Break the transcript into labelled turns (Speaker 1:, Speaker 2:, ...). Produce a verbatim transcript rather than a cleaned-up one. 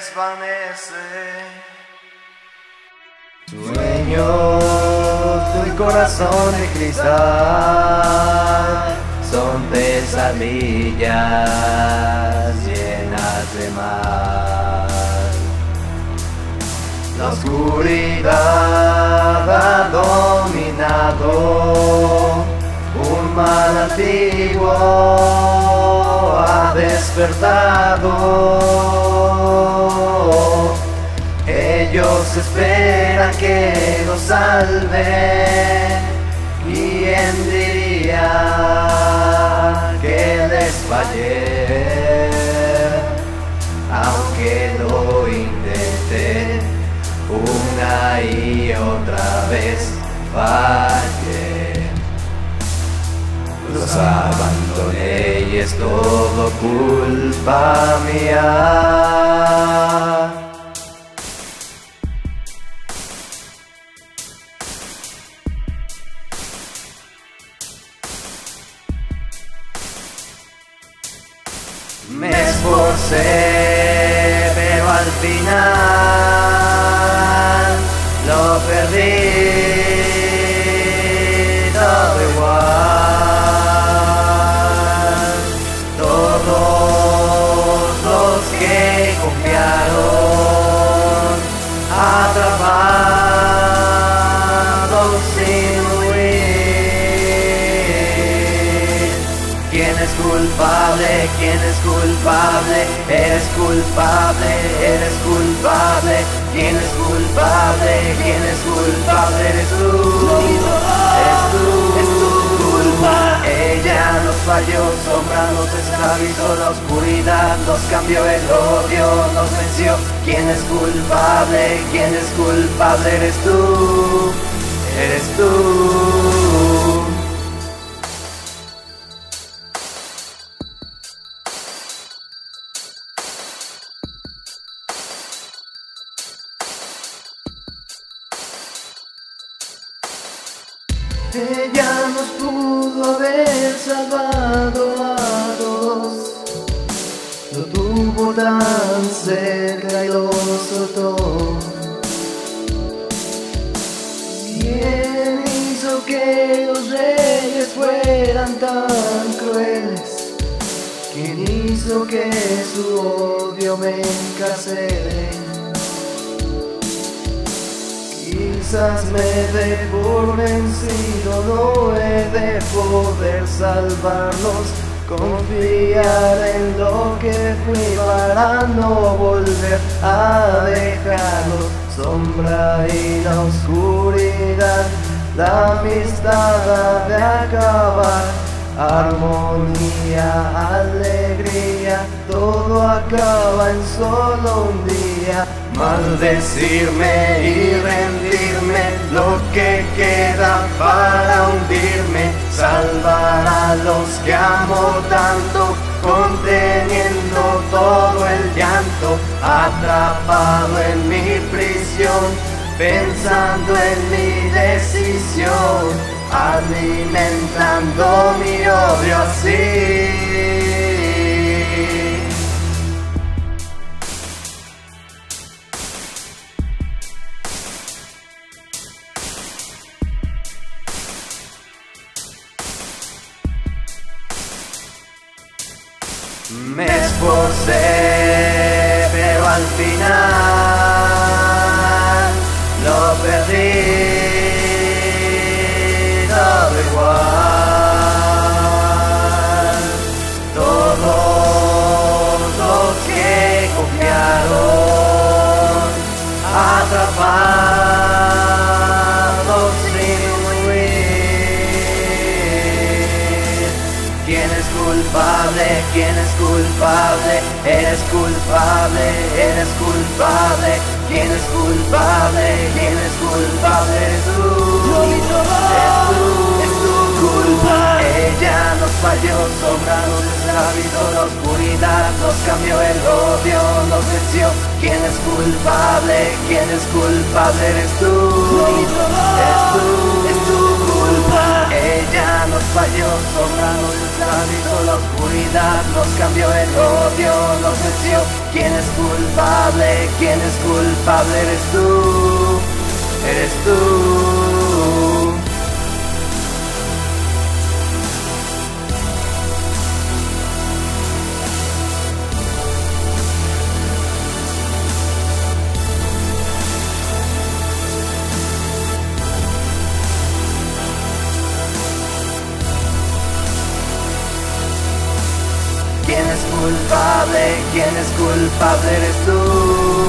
Speaker 1: desvanece.
Speaker 2: Sueños del corazón de cristal son pesadillas llenas de mal. La oscuridad ha dominado un mal antiguo, ha despertado. Ellos esperan que los salve. ¿Quién diría que les fallé? Aunque lo intenté una y otra vez, fallé. Los abandoné y es todo culpa mía. Me esforcé, pero al final lo perdí todo igual. Todos los que confiaron, atrapados sin huir. ¿Quién es culpable? ¿Quién es culpable? Eres culpable, eres culpable. ¿Quién es culpable? ¿Quién es culpable? Eres tú, eres tú, es tu culpa. Ella nos falló, sombra nos esclavizó, la oscuridad nos cambió, el odio nos venció. ¿Quién es culpable? ¿Quién es culpable? Eres tú, eres tú. Ella nos pudo haber salvado a todos, lo tuvo tan cerca y lo soltó. ¿Quién hizo que los reyes fueran tan crueles? ¿Quién hizo que su odio me encarcele? Quizás me dé por vencido, no he de poder salvarlos. Confiar en lo que fui para no volver a dejarlos. Sombra y la oscuridad, la amistad ha de acabar. Armonía, alegría, todo acaba en solo un día. Maldecirme y rendirme, lo que queda para hundirme. Salvar a los que amo tanto, conteniendo todo el llanto. Atrapado en mi prisión, pensando en mi decisión, alimentando mi odio así. Me esforcé, pero al final lo perdí todo igual. Todos los que confiaron, atrapados sin huir. ¿Quién es culpable? ¿Quién es culpable? Eres culpable, eres culpable. ¿Quién es culpable? ¿Quién es culpable? Eres tú, es tú, es tu culpa. Ella nos falló, sombra nos esclavizó, la oscuridad nos cambió, el odio nos venció. ¿Quién es culpable? ¿Quién es culpable? Eres tú, es tú, es tu culpa. Ella nos falló, falló, sobramos esclavizó la oscuridad, nos cambió el odio, nos venció. ¿Quién es culpable? ¿Quién es culpable? Eres tú, eres tú. ¿Quién es culpable? ¿Quién es culpable? Eres tú.